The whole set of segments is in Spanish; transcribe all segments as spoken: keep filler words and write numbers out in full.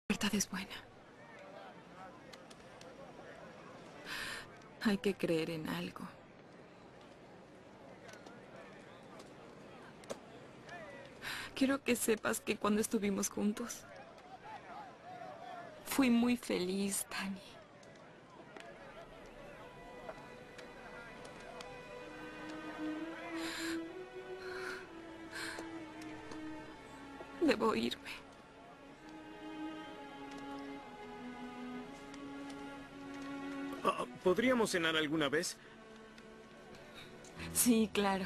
verdad es buena. Hay que creer en algo. Quiero que sepas que cuando estuvimos juntos, fui muy feliz, Dani. Debo irme. Ah, ¿podríamos cenar alguna vez? Sí, claro.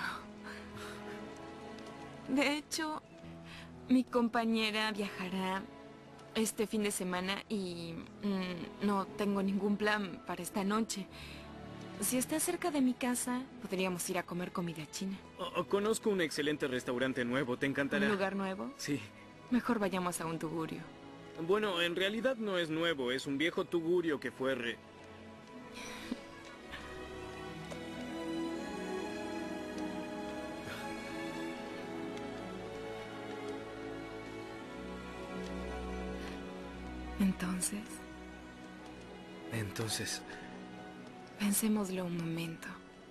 De hecho, mi compañera viajará este fin de semana y mm, no tengo ningún plan para esta noche. Si está cerca de mi casa, podríamos ir a comer comida china. Ah, conozco un excelente restaurante nuevo, te encantará. ¿Un lugar nuevo? Sí. Mejor vayamos a un tugurio. Bueno, en realidad no es nuevo, es un viejo tugurio que fue re... Entonces, Entonces... pensémoslo un momento.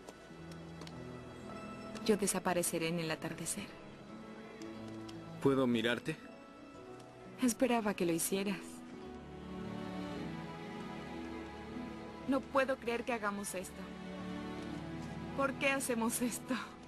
Yo desapareceré en el atardecer. ¿Puedo mirarte? Esperaba que lo hicieras. No puedo creer que hagamos esto. ¿Por qué hacemos esto?